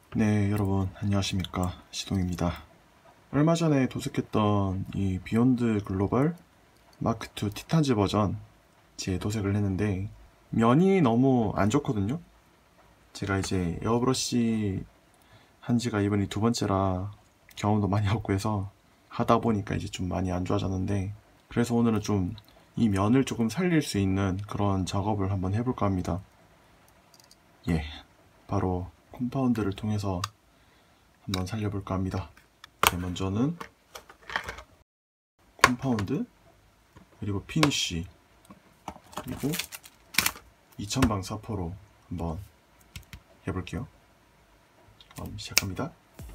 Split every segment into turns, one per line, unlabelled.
네, 여러분 안녕하십니까, 시동입니다. 얼마 전에 도색했던 이 비욘드 글로벌 마크2 티탄즈 버전 제 도색을 했는데 면이 너무 안 좋거든요. 제가 이제 에어브러쉬 한 지가 이번이 두 번째라 경험도 많이 없고 해서 하다 보니까 이제 좀 많이 안 좋아졌는데, 그래서 오늘은 좀 이 면을 조금 살릴 수 있는 그런 작업을 한번 해볼까 합니다. 예, 바로 콤파운드를 통해서 한번 살려볼까 합니다. 네, 먼저는 콤파운드, 그리고 피니쉬, 그리고 2000방 사포로 한번 해볼게요. 그럼 시작합니다.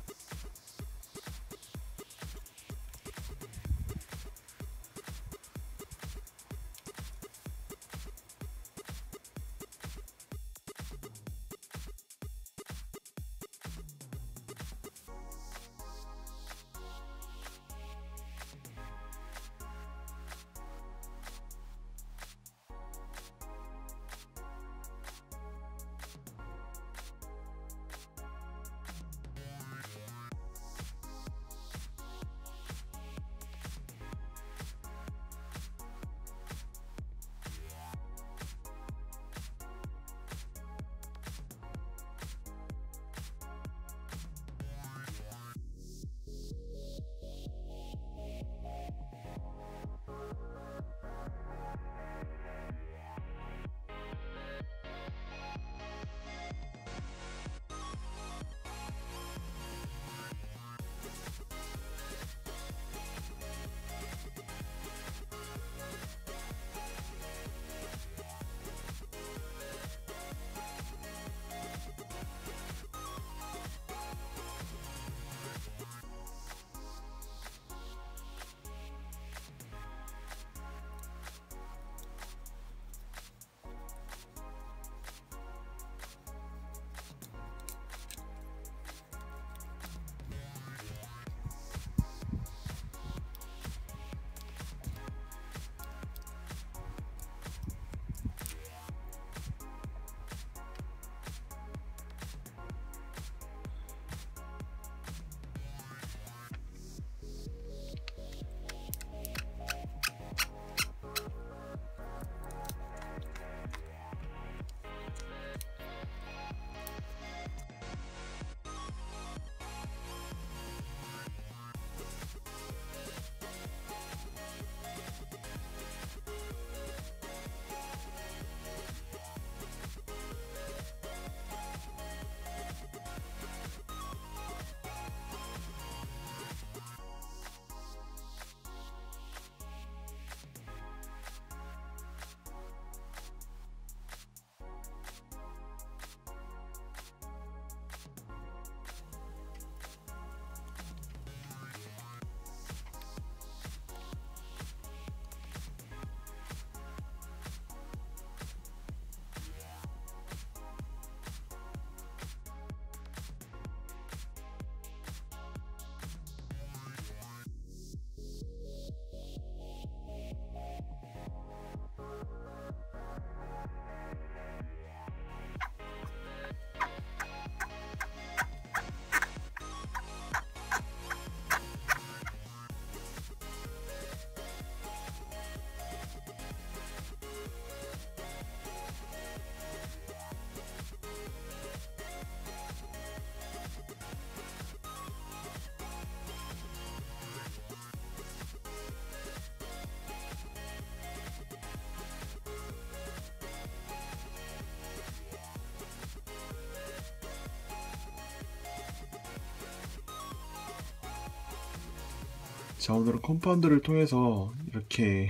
자, 오늘은 컴파운드를 통해서 이렇게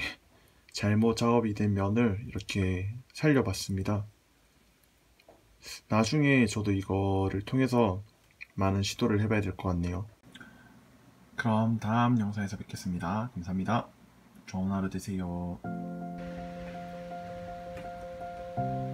잘못 작업이 된 면을 이렇게 살려봤습니다. 나중에 저도 이거를 통해서 많은 시도를 해봐야 될 것 같네요. 그럼 다음 영상에서 뵙겠습니다. 감사합니다. 좋은 하루 되세요.